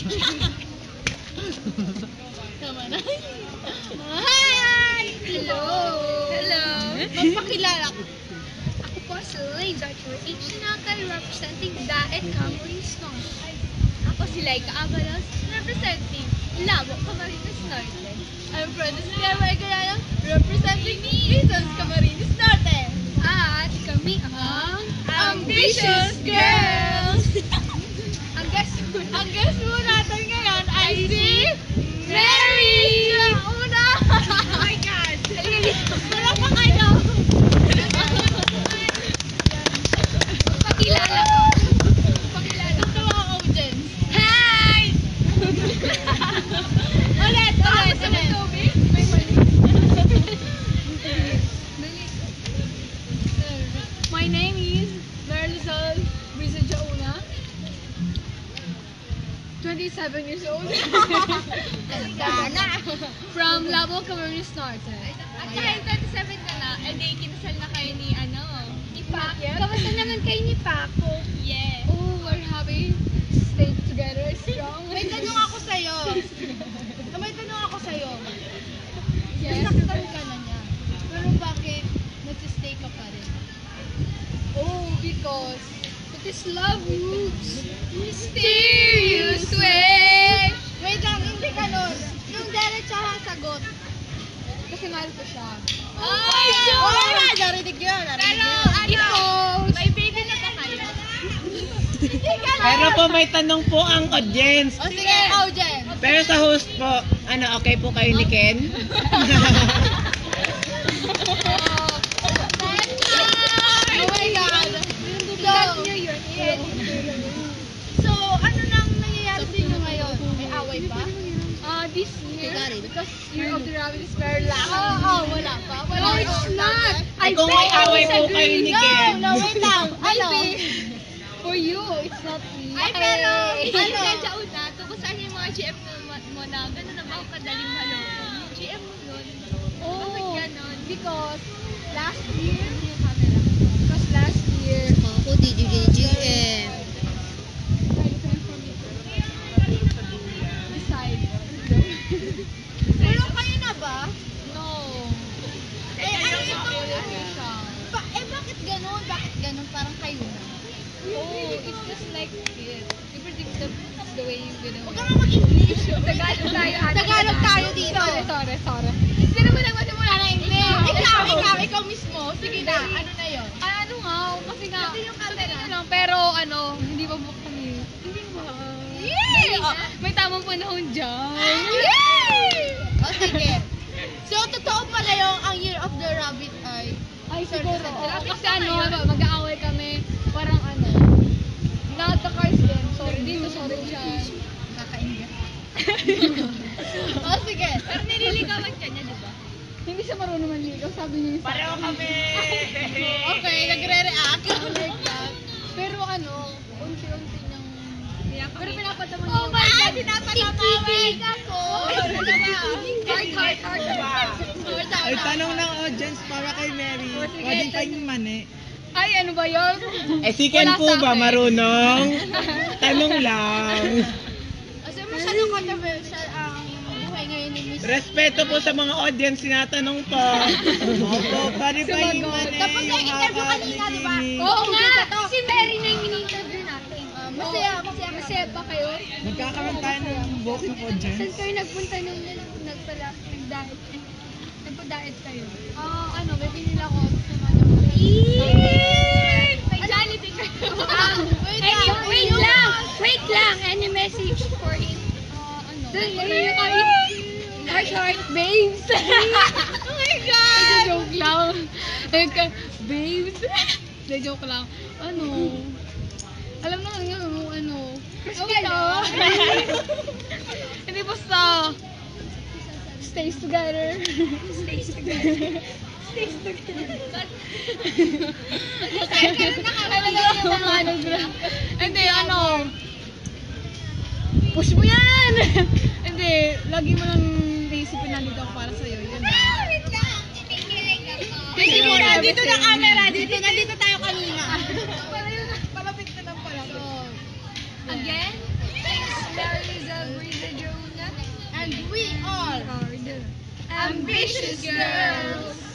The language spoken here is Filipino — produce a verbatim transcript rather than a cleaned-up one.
Tama na. Hi! Hello! Hello! Magpakilala ko. Ako po si Lane Doctor H. Nakal, representing Daet Camarines North. Ako si Laika Avalos, representing Labo Camarines Norte. I'm Prentice Guillermo Egarano, representing Reasons Camarines Norte. At kami ang Ambitious Girls! Ang guest, ang guest mo natin ngayon ay si Mary! Ang una! Oh my God! Wala pa kayo! Pakilala ko. Pakilala ko mga audience. Hi! Ulit! Ulit! Ulit! May mali. My name is Marisol Brizajauna. twenty-seven years old. From Labo Camarines Norte. At kahit twenty-seven ka na, eh di kinasal na kayo ni ano, ni Paco. Kamusta naman kayo ni Paco? Yeah. Oh, we're happy to stay together, strong. May tanong ako sa'yo. May tanong ako sa'yo. Yes. Nasaktan ka na niya. Pero bakit nagsistay ka pa rin? Oh, because it is love moves mysterious way. Wait lang, hindi ka nun. Yung diretsahang sagot. Kasi mahal ko siya. Oh my God! Oh my God! Narinig yun. Narinig Pero, yun. ano, may baby na pa kayo. Pero po may tanong po ang audience. O sige, audience. Pero sa host po, ano, okay po kayo ni Ken? Oh my God! So, so, ano nang nangyayari sa inyo ngayon? May away pa? Uh, this year, got it. because Year of the Rabbit is very loud. Oo, oh, wala pa. Wala No, it's pa. not. Ay, kung may away po kayo ni No, Ken. no, wait lang. Ano? Maybe. For you, it's not me. Ay, pero, Ay. ano? Sa una, tungkol saan yung mga G M mo, mo na, gano'n na ba ako kadaling maloko? Yung G M mo yun. Oh, Bakit gano'n? because last year, Because last year, ako di G M. decide. Pero kayo na ba? No. Eh, ano ito? siya. Ba, eh, bakit ganun? Bakit ganun? Parang kayo na. Oh, it's just like it. You predict the, the way you gonna Huwag ka nga mag-English. Tagalog tayo. ate. Tagalog tayo dito. Sorry, sorry, sorry. Hindi mo lang masimula na English. Ikaw, ikaw, ikaw mismo. Sige na, ano na yun? Ay, ano nga, kasi nga, Kasi yung camera. sabihin ko lang, pero ano, hindi pa buksan eh. Hindi ba? Yay! Oh. May tamang panahon dyan. Yay! O, sige. So, totoo pala yung ang Year of the Rabbit ay... Ay, Sorry, siguro. sorry. oo. Kasi ano, mag-aaway kami, parang ano, not the cars din. Sorry dito, sorry dyan. Kakaingat. O, sige. Pero nililigawan ka niya, di ba? Hindi siya marunong manligaw, sabi niya yung Pareho kami! Okay, nagre-react. Like that. Pero ano, unti-unti niyang pero pinapadama niya Oh yung... my God, pinapadamawig ako. Heart, heart, heart. Ay, tanong ng audience para kay Mary. Pwedeng kayong mani. Ay, ano ba yun? Eh, si Ken Wala po sa ba akin. marunong? Tanong lang. Kasi masyadong controversial ang buhay ngayon ni Miss. Respeto po sa mga audience, sinatanong po. Opo, pwede pa yung mani. Tapos yung interview hahat kanina, ni di ba? Jimmy. Oo nga, si Mary na yung ini-interview natin. Ah, masaya, masaya. Masaya ba kayo? Magkakaroon tayo ng booking audience. Saan kayo nagpunta nung nagpala, nag-diet? Nagpa-diet kayo? Ah, ano, may binila ko sa mga May Jollibee kayo. Wait Any, lang. wait lang! Wait lang! Any message for him? Ah, ano? Ano yung kami? Heart, heart, babes! Oh my God! Joke lang. Eka, babes. Hindi, joke lang. Ano? Alam mo nga, ano, ano. Okay lang. Hindi basta. Stays together. Stays together. Stays together. Hindi, ano. Push mo yan! Hindi, lagi mo lang naisipin na dito ako para sa'yo. Yun na. Hindi mo na, dito na camera. Dito na, dito tayo kanina. Palapit na lang pala. Again, Mary Lizel ambitious girl.